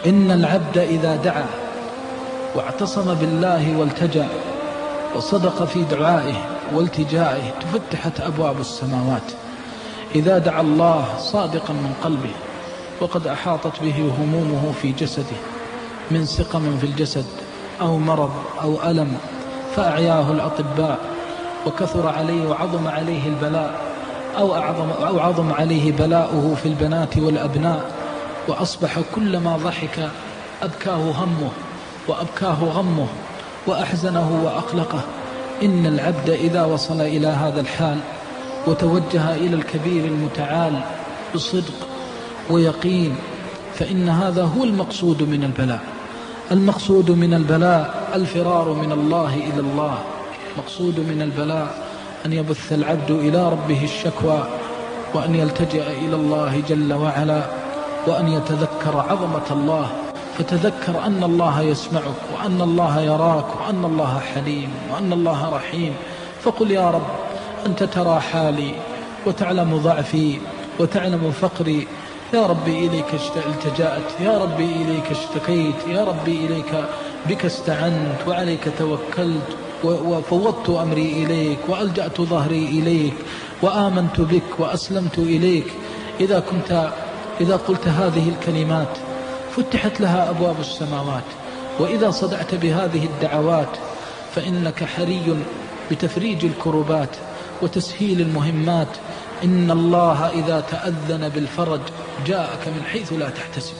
إن العبد إذا دعا واعتصم بالله والتجأ وصدق في دعائه والتجائه تفتحت أبواب السماوات. إذا دعا الله صادقا من قلبه وقد أحاطت به همومه في جسده من سقم في الجسد أو مرض أو ألم فأعياه الأطباء وكثر عليه وعظم عليه البلاء أو عظم عليه بلاؤه في البنات والأبناء، وأصبح كلما ضحك أبكاه همه وأبكاه غمه وأحزنه وأقلقه. إن العبد إذا وصل إلى هذا الحال وتوجه إلى الكبير المتعال بصدق ويقين فإن هذا هو المقصود من البلاء. المقصود من البلاء الفرار من الله إلى الله. مقصود من البلاء أن يبث العبد إلى ربه الشكوى وأن يلتجئ إلى الله جل وعلا وأن يتذكر عظمة الله، فتذكر أن الله يسمعك وأن الله يراك وأن الله حليم وأن الله رحيم. فقل يا رب أنت ترى حالي وتعلم ضعفي وتعلم فقري، يا ربي إليك التجأت، يا ربي إليك اشتكيت، يا ربي إليك بك استعنت وعليك توكلت وفوضت أمري إليك وألجأت ظهري إليك وآمنت بك وأسلمت إليك. إذا قلت هذه الكلمات فتحت لها أبواب السماوات. وإذا صدعت بهذه الدعوات فإنك حري بتفريج الكربات وتسهيل المهمات. إن الله إذا تأذن بالفرج جاءك من حيث لا تحتسب.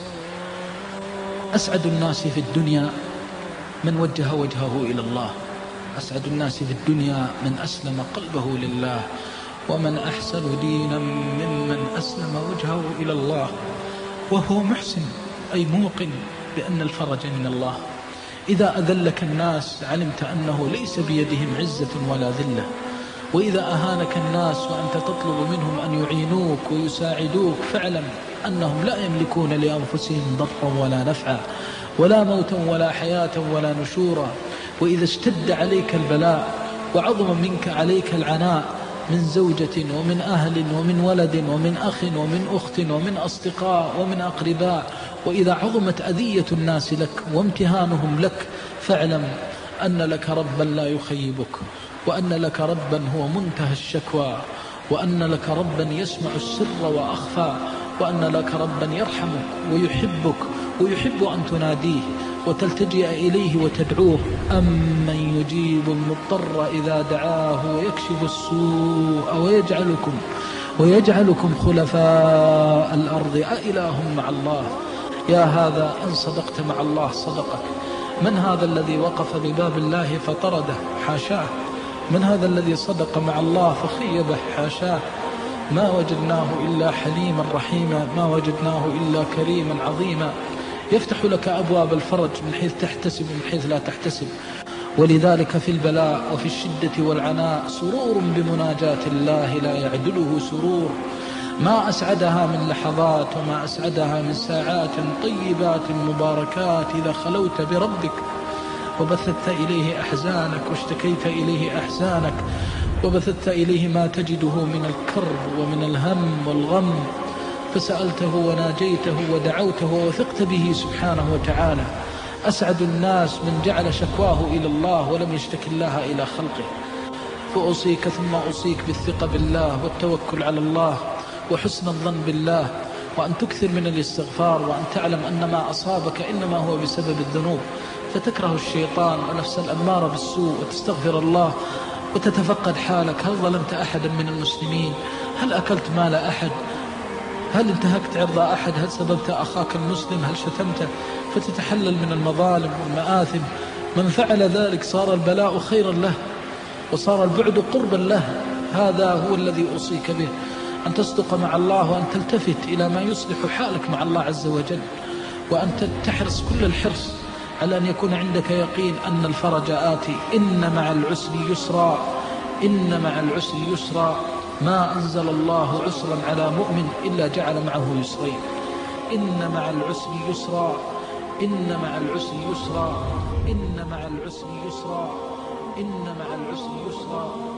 أسعد الناس في الدنيا من وجه وجهه إلى الله، أسعد الناس في الدنيا من أسلم قلبه لله، ومن أحسن دينا ممن أسلم وجهه إلى الله وهو محسن، أي موقن بأن الفرج من الله. إذا أذلك الناس علمت أنه ليس بيدهم عزة ولا ذلة، وإذا أهانك الناس وأنت تطلب منهم أن يعينوك ويساعدوك فاعلم أنهم لا يملكون لأنفسهم ضرا ولا نفعا ولا موتا ولا حياة ولا نشورا. وإذا اشتد عليك البلاء وعظم منك عليك العناء من زوجة ومن أهل ومن ولد ومن أخ ومن أخت ومن أصدقاء ومن أقرباء، وإذا عظمت أذية الناس لك وامتهانهم لك فاعلم أن لك ربا لا يخيبك، وأن لك ربا هو منتهى الشكوى، وأن لك ربا يسمع السر وأخفى، وأن لك ربا يرحمك ويحبك ويحب أن تناديه وتلتجئ إليه وتدعوه. أمن يجيب المضطر إذا دعاه ويكشف السوء ويجعلكم خلفاء الأرض أإله مع الله. يا هذا إن صدقت مع الله صدقك. من هذا الذي وقف بباب الله فطرده؟ حاشاه. من هذا الذي صدق مع الله فخيبه؟ حاشاه. ما وجدناه إلا حليما رحيما، ما وجدناه إلا كريما عظيما، يفتح لك أبواب الفرج من حيث تحتسب ومن حيث لا تحتسب. ولذلك في البلاء وفي الشدة والعناء سرور بمناجاة الله لا يعدله سرور. ما أسعدها من لحظات وما أسعدها من ساعات طيبات مباركات إذا خلوت بربك وبثت إليه أحزانك واشتكيت إليه أحزانك وبثت إليه ما تجده من الكرب ومن الهم والغم، فسألته وناجيته ودعوته ووثقت به سبحانه وتعالى. أسعد الناس من جعل شكواه إلى الله ولم يشتكي الله إلى خلقه. فأوصيك ثم أوصيك بالثقة بالله والتوكل على الله وحسن الظن بالله، وأن تكثر من الاستغفار، وأن تعلم أن ما أصابك إنما هو بسبب الذنوب، فتكره الشيطان ونفس الأمارة بالسوء وتستغفر الله وتتفقد حالك. هل ظلمت أحدا من المسلمين؟ هل أكلت مال أحد؟ هل انتهكت عرض أحد؟ هل سببت أخاك المسلم؟ هل شتمته؟ فتتحلل من المظالم والمآثم. من فعل ذلك صار البلاء خيرا له وصار البعد قربا له. هذا هو الذي أوصيك به، أن تصدق مع الله وأن تلتفت إلى ما يصلح حالك مع الله عز وجل، وأن تحرص كل الحرص على أن يكون عندك يقين أن الفرج آتي. إن مع العسر يسرا، إن مع العسر يسرا. ما أنزل الله عسرا على مؤمن إلا جعل معه يسرين. إن مع العسر يسرا، إن مع العسر يسرا، إن مع العسر يسرا، إن مع العسر يسرا.